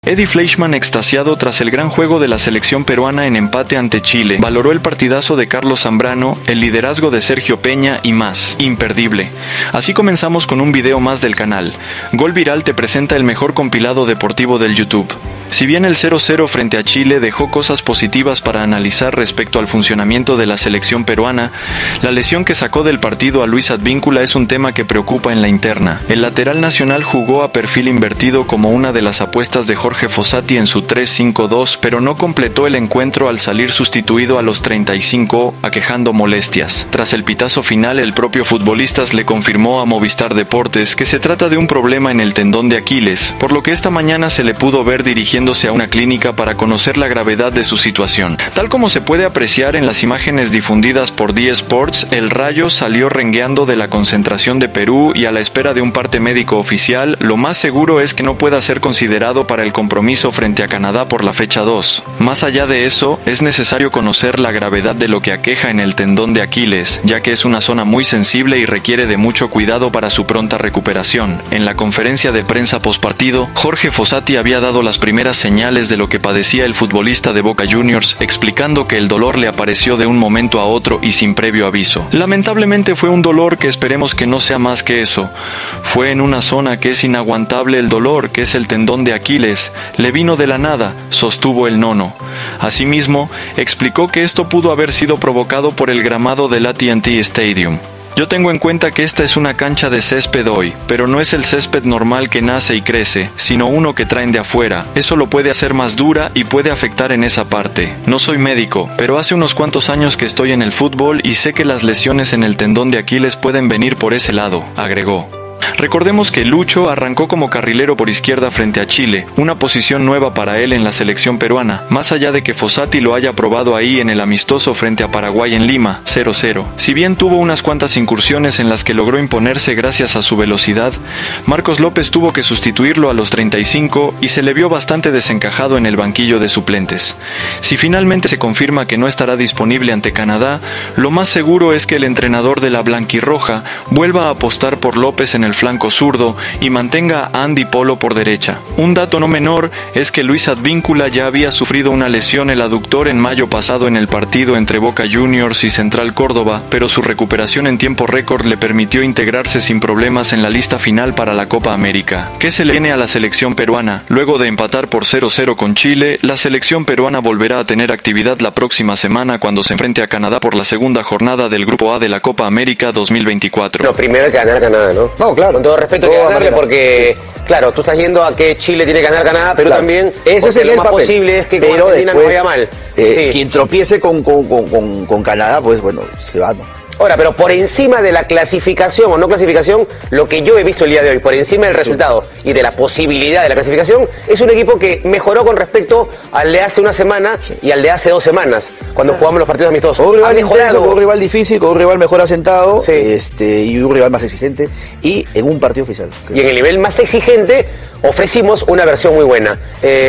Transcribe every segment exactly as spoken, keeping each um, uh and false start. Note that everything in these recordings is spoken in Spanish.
Eddie Fleischmann, extasiado tras el gran juego de la selección peruana en empate ante Chile, valoró el partidazo de Carlos Zambrano, el liderazgo de Sergio Peña y más. Imperdible. Así comenzamos con un video más del canal. Gol Viral te presenta el mejor compilado deportivo del YouTube. Si bien el cero cero frente a Chile dejó cosas positivas para analizar respecto al funcionamiento de la selección peruana, la lesión que sacó del partido a Luis Advíncula es un tema que preocupa en la interna. El lateral nacional jugó a perfil invertido como una de las apuestas de Jorge Fossati en su tres cinco dos, pero no completó el encuentro al salir sustituido a los treinta y cinco, aquejando molestias. Tras el pitazo final, el propio futbolista le confirmó a Movistar Deportes que se trata de un problema en el tendón de Aquiles, por lo que esta mañana se le pudo ver dirigiendo a una clínica para conocer la gravedad de su situación. Tal como se puede apreciar en las imágenes difundidas por D Sports, el Rayo salió rengueando de la concentración de Perú y a la espera de un parte médico oficial, lo más seguro es que no pueda ser considerado para el compromiso frente a Canadá por la fecha dos. Más allá de eso, es necesario conocer la gravedad de lo que aqueja en el tendón de Aquiles, ya que es una zona muy sensible y requiere de mucho cuidado para su pronta recuperación. En la conferencia de prensa postpartido, Jorge Fossati había dado las primeras señales de lo que padecía el futbolista de Boca Juniors, explicando que el dolor le apareció de un momento a otro y sin previo aviso. Lamentablemente fue un dolor que esperemos que no sea más que eso. Fue en una zona que es inaguantable el dolor, que es el tendón de Aquiles. Le vino de la nada, sostuvo el nono. Asimismo, explicó que esto pudo haber sido provocado por el gramado del A T and T Stadium. Yo tengo en cuenta que esta es una cancha de césped hoy, pero no es el césped normal que nace y crece, sino uno que traen de afuera. Eso lo puede hacer más dura y puede afectar en esa parte. No soy médico, pero hace unos cuantos años que estoy en el fútbol y sé que las lesiones en el tendón de Aquiles pueden venir por ese lado, agregó. Recordemos que Lucho arrancó como carrilero por izquierda frente a Chile, una posición nueva para él en la selección peruana, más allá de que Fossati lo haya probado ahí en el amistoso frente a Paraguay en Lima, cero cero. Si bien tuvo unas cuantas incursiones en las que logró imponerse gracias a su velocidad, Marcos López tuvo que sustituirlo a los treinta y cinco y se le vio bastante desencajado en el banquillo de suplentes. Si finalmente se confirma que no estará disponible ante Canadá, lo más seguro es que el entrenador de la blanquirroja vuelva a apostar por López en el flanco zurdo y mantenga a Andy Polo por derecha. Un dato no menor es que Luis Advíncula ya había sufrido una lesión el aductor en mayo pasado en el partido entre Boca Juniors y Central Córdoba, pero su recuperación en tiempo récord le permitió integrarse sin problemas en la lista final para la Copa América. ¿Qué se le viene a la selección peruana? Luego de empatar por cero cero con Chile, la selección peruana volverá a tener actividad la próxima semana cuando se enfrente a Canadá por la segunda jornada del Grupo A de la Copa América dos mil veinticuatro. Lo primero es ganar Canadá, ¿no? No, claro. Con todo respeto, todo que ganarle porque, claro, tú estás yendo a que Chile tiene que ganar Canadá, pero claro, también ese es el lo más papel. posible es que pero con Argentina después, no vaya mal. Eh, sí. Quien tropiece con, con, con, con, con Canadá, pues bueno, se va, ¿no? Ahora, pero por encima de la clasificación o no clasificación, lo que yo he visto el día de hoy, por encima del resultado y de la posibilidad de la clasificación, es un equipo que mejoró con respecto al de hace una semana y al de hace dos semanas, cuando jugamos los partidos amistosos. Con un rival intenso, con un rival difícil, con un rival mejor asentado, sí. este, y un rival más exigente, y en un partido oficial. Y en el nivel más exigente ofrecimos una versión muy buena.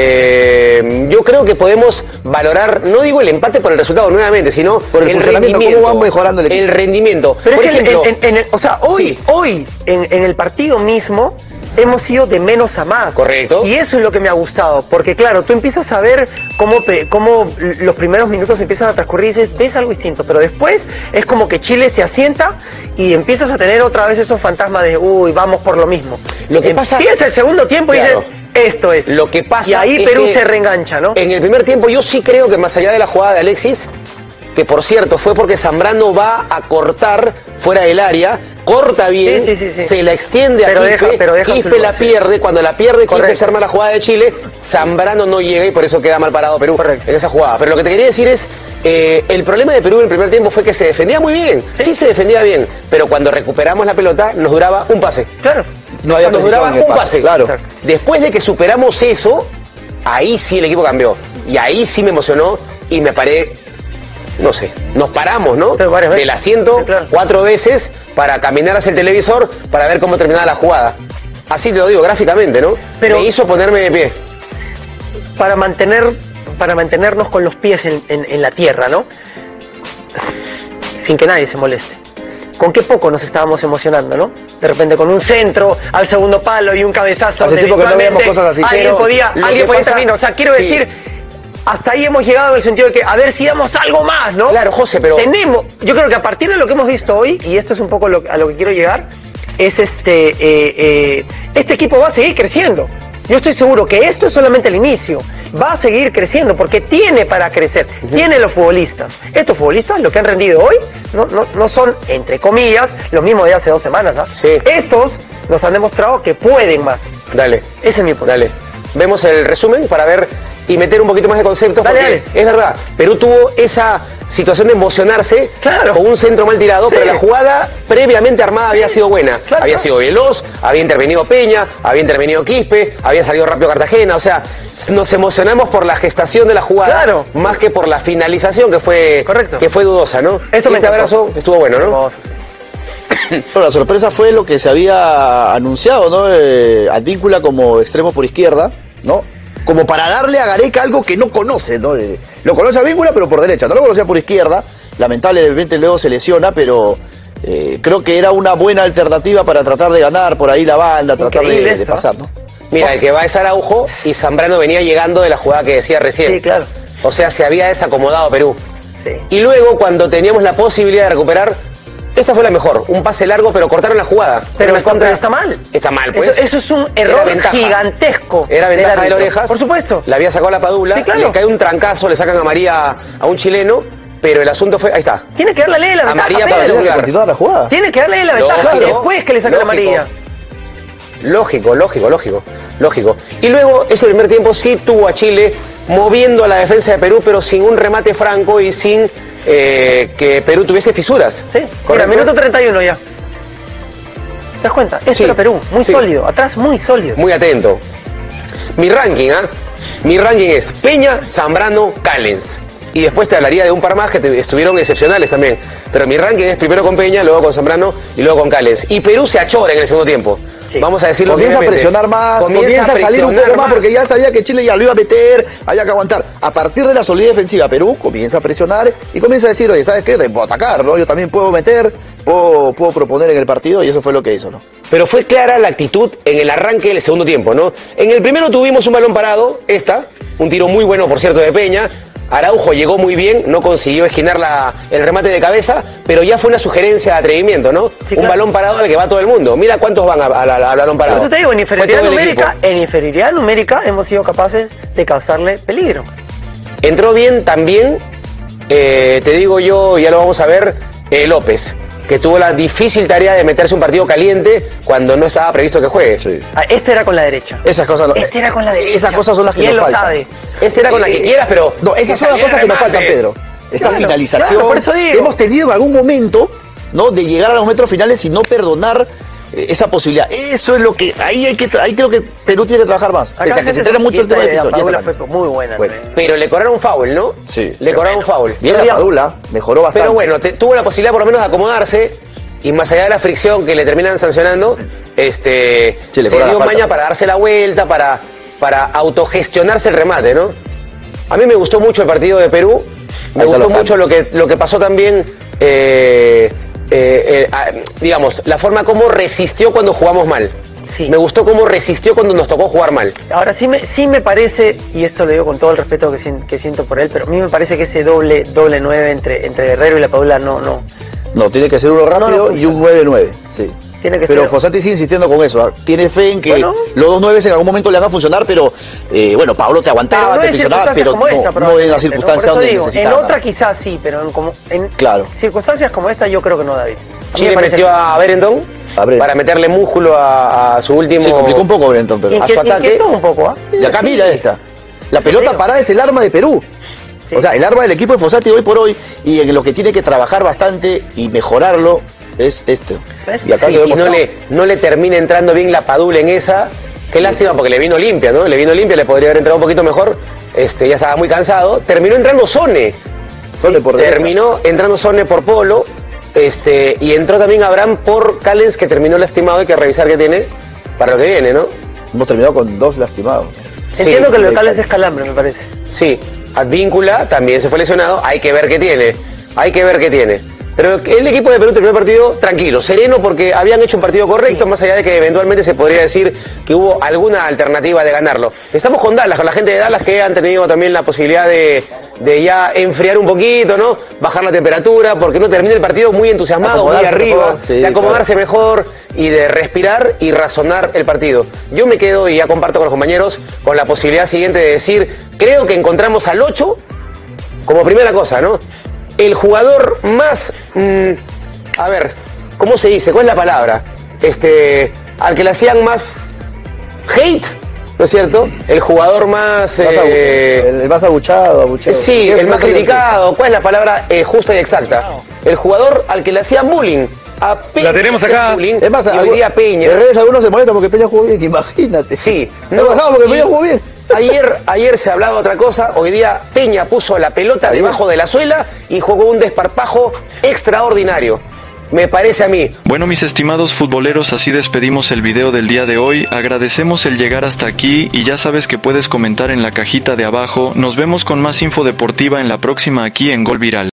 Eh, yo creo que podemos valorar, no digo el empate por el resultado nuevamente, sino por el, el funcionamiento, rendimiento, cómo va mejorando el equipo. El rendimiento. Pero por es que ejemplo, en, en, en el, o sea, hoy, sí. hoy en, en el partido mismo hemos ido de menos a más. Correcto. Y eso es lo que me ha gustado, porque claro, tú empiezas a ver cómo, cómo los primeros minutos empiezan a transcurrir y dices, ves algo distinto, pero después es como que Chile se asienta y empiezas a tener otra vez esos fantasmas de, uy, vamos por lo mismo. Lo que pasa, empieza el segundo tiempo y claro, dices, esto es. Lo que pasa y ahí es Perú que se reengancha, ¿no? En el primer tiempo yo sí creo que más allá de la jugada de Alexis, que por cierto fue porque Zambrano va a cortar fuera del área, corta bien, sí, sí, sí, sí. se la extiende pero a Quispe, deja, pero deja Quispe la pierde, cuando la pierde Quispe se arma la jugada de Chile, Zambrano no llega y por eso queda mal parado Perú Correcto. en esa jugada. Pero lo que te quería decir es, eh, el problema de Perú en el primer tiempo fue que se defendía muy bien, sí, sí se defendía bien, pero cuando recuperamos la pelota nos duraba un pase. Claro. No había nos duraba un pase, pase. Claro. Exacto. Después de que superamos eso, ahí sí el equipo cambió. Y ahí sí me emocionó y me paré, no sé, nos paramos, ¿no? Del asiento sí, claro. cuatro veces para caminar hacia el televisor para ver cómo terminaba la jugada. Así te lo digo, gráficamente, ¿no? Pero me hizo ponerme de pie. Para mantener, para mantenernos con los pies en, en, en la tierra, ¿no? Sin que nadie se moleste. con qué poco nos estábamos emocionando, ¿no? De repente con un centro al segundo palo y un cabezazo. Hace tiempo que no veíamos cosas así. Alguien Pero podía, alguien podía pasa, terminar. O sea, quiero sí. decir, hasta ahí hemos llegado en el sentido de que a ver si damos algo más, ¿no? Claro, José, pero... Tenemos, yo creo que a partir de lo que hemos visto hoy, y esto es un poco lo, a lo que quiero llegar, es este, eh, eh, este equipo va a seguir creciendo. Yo estoy seguro que esto es solamente el inicio. Va a seguir creciendo porque tiene para crecer. Uh-huh. Tiene los futbolistas. Estos futbolistas, lo que han rendido hoy, no, no, no son, entre comillas, los mismos de hace dos semanas. ¿ah? Sí. Estos nos han demostrado que pueden más. Dale. Ese es mi punto. Dale. Vemos el resumen para ver y meter un poquito más de conceptos. Dale, porque dale. Es verdad, Perú tuvo esa situación de emocionarse claro. con un centro mal tirado, sí. pero la jugada previamente armada sí. había sido buena. Claro, había claro. sido veloz, había intervenido Peña, había intervenido Quispe, había salido rápido Cartagena. O sea, nos emocionamos por la gestación de la jugada, claro. más que por la finalización que fue, Correcto. que fue dudosa, ¿no? Eso y me este abrazo estuvo bueno, ¿no? Hermoso. Bueno, la sorpresa fue lo que se había anunciado, ¿no? Eh, Advíncula como extremo por izquierda, ¿no? Como para darle a Gareca algo que no conoce, ¿no? Eh, lo conoce a Advíncula, pero por derecha, no lo conocía por izquierda. Lamentablemente luego se lesiona, pero eh, creo que era una buena alternativa para tratar de ganar por ahí la banda, tratar de, de pasar, ¿no? Mira, el que va es Araujo y Zambrano venía llegando de la jugada que decía recién. Sí, claro. O sea, se había desacomodado Perú. Sí. Y luego, cuando teníamos la posibilidad de recuperar, esta fue la mejor. Un pase largo, pero cortaron la jugada. Pero, una está, contra... pero está mal. Está mal, pues. Eso, eso es un error gigantesco. Era ventaja de, de la Orejas. Por supuesto. La había sacado la Padula. Sí, claro. Le cae un trancazo, le sacan a María a un chileno. Pero el asunto fue... Ahí está. Tiene que darle la a ventaja, María para Tiene que continuar la jugada. Tiene que darle la ventaja Lógico, y después que le saque la amarilla. Lógico, lógico, lógico, lógico. Y luego, ese primer tiempo sí tuvo a Chile moviendo a la defensa de Perú, pero sin un remate franco y sin eh, que Perú tuviese fisuras. Sí, mira, minuto treinta y uno ya. ¿Te das cuenta? Esto sí, era Perú, muy sí. sólido, atrás muy sólido. Muy atento. Mi ranking, ¿ah? ¿eh? Mi ranking es Peña, Zambrano, Callens. Y después te hablaría de un par más que te, estuvieron excepcionales también. Pero mi ranking es primero con Peña, luego con Zambrano y luego con Callens. Y Perú se achora en el segundo tiempo. Sí. Vamos a decirlo Comienza a brevemente. presionar más, comienza, comienza a salir un poco más, más porque ya sabía que Chile ya lo iba a meter, había que aguantar. A partir de la solidez defensiva, Perú comienza a presionar y comienza a decir, oye, ¿sabes qué? Te puedo atacar, ¿no? Yo también puedo meter, puedo, puedo proponer en el partido y eso fue lo que hizo, ¿no? Pero fue clara la actitud en el arranque del segundo tiempo, ¿no? En el primero tuvimos un balón parado, esta, un tiro muy bueno, por cierto, de Peña. Araujo llegó muy bien, no consiguió esquinar la, el remate de cabeza, pero ya fue una sugerencia de atrevimiento, ¿no? Sí, un claro. balón parado al que va todo el mundo. Mira cuántos van al balón parado. Por eso te digo, en inferioridad Fue todo el numérica, equipo. en inferioridad numérica hemos sido capaces de causarle peligro. Entró bien también, eh, te digo yo, ya lo vamos a ver, eh, López, que tuvo la difícil tarea de meterse un partido caliente cuando no estaba previsto que juegue. Sí. Ah, este era con la derecha. Esas cosas, Este era con la derecha. esas cosas son las que y él nos lo faltan. sabe. Este era con la que Eh, quieras, pero... No, esas son las cosas que nos faltan, Pedro. Esta Claro, finalización claro, por eso digo. que hemos tenido en algún momento, ¿no? De llegar a los metros finales y no perdonar eh, esa posibilidad. Eso es lo que ahí hay que ahí creo que Perú tiene que trabajar más. Acá Pese a que gente se entrena mucho el tema de la físico. Padula fue muy buena. Bueno. también. Pero le cobraron un foul, ¿no? Sí. Le cobraron un foul. Bien Pero la ya- Padula, mejoró bastante. Pero bueno, te- tuvo la posibilidad por lo menos de acomodarse y más allá de la fricción que le terminan sancionando, este, Sí, le se cobra la dio falta. maña para darse la vuelta, para, para autogestionarse el remate, ¿no? A mí me gustó mucho el partido de Perú, me Ahí están gustó los mucho lo que, lo que pasó también, eh, eh, eh, ah, digamos, la forma como resistió cuando jugamos mal. Sí. Me gustó cómo resistió cuando nos tocó jugar mal. Ahora sí me, sí me parece, y esto lo digo con todo el respeto que, sien- que siento por él, pero a mí me parece que ese doble doble nueve entre, entre Guerrero y la Padula no, no. No, tiene que ser uno rápido No, no y un nueve nueve, sí. Tiene que pero ser- Fossati sigue insistiendo con eso. ¿ah? Tiene fe en que Bueno. los dos nueve en algún momento le van a funcionar, pero eh, bueno, Pablo te aguantaba, no te en presionaba, circunstancias pero como no, esta, no en probablemente, la circunstancia ¿no? Por donde eso digo, necesitaba. en otra quizás sí, pero en, como, en Claro. circunstancias como esta yo creo que no, David. A mí Chile me parece metió que- a Berendon A Brent. para meterle músculo a, a su último... Se complicó un poco Brenton, pero a su Inquiet- ataque. inquietó un poco, ¿ah? y acá Sí. mira esta. La Eso pelota digo. parada es el arma de Perú. Sí. O sea, el arma del equipo de Fossati hoy por hoy y en lo que tiene que trabajar bastante y mejorarlo es este. ¿Ves? Y acá Sí, quedó y no demostrado. le, no le termina entrando bien la Padula en esa. Qué lástima porque le vino limpia, ¿no? Le vino limpia, le podría haber entrado un poquito mejor. Este, ya estaba muy cansado. Terminó entrando Sone. Sole por derecha. Terminó entrando Sone por Polo. Este, y entró también Abraham por Callens, que terminó lastimado. Hay que revisar qué tiene para lo que viene, ¿no? Hemos terminado con dos lastimados. Entiendo Sí, que lo de- local es escalambre, me parece. Sí, Advíncula también se fue lesionado. Hay que ver qué tiene. Hay que ver qué tiene. Pero el equipo de Perú terminó el partido tranquilo, sereno, porque habían hecho un partido correcto, más allá de que eventualmente se podría decir que hubo alguna alternativa de ganarlo. Estamos con Dallas, con la gente de Dallas, que han tenido también la posibilidad de, de ya enfriar un poquito, ¿no? Bajar la temperatura, porque no termina el partido muy entusiasmado, muy arriba, sí, de acomodarse claro. mejor y de respirar y razonar el partido. Yo me quedo, y ya comparto con los compañeros, con la posibilidad siguiente de decir, creo que encontramos al ocho como primera cosa, ¿no? El jugador más, mmm, a ver, ¿cómo se dice? ¿Cuál es la palabra? Este, al que le hacían más hate, ¿no es cierto? El jugador más... Eh, el, el más abuchado, abuchado. Sí, el más criticado. ¿Cuál es la palabra eh, justa y exacta? El jugador al que le hacían bullying. A Peña, la tenemos acá. Bullying, es más, y hoy día Peña. En redes algunos se molestan porque Peña jugó bien, imagínate. Sí. No, no porque Peña jugó bien. Ayer, ayer se hablaba otra cosa, hoy día Peña puso la pelota debajo de la suela y jugó un desparpajo extraordinario. Me parece a mí. Bueno, mis estimados futboleros, así despedimos el video del día de hoy. Agradecemos el llegar hasta aquí y ya sabes que puedes comentar en la cajita de abajo. Nos vemos con más info deportiva en la próxima aquí en Gol Viral.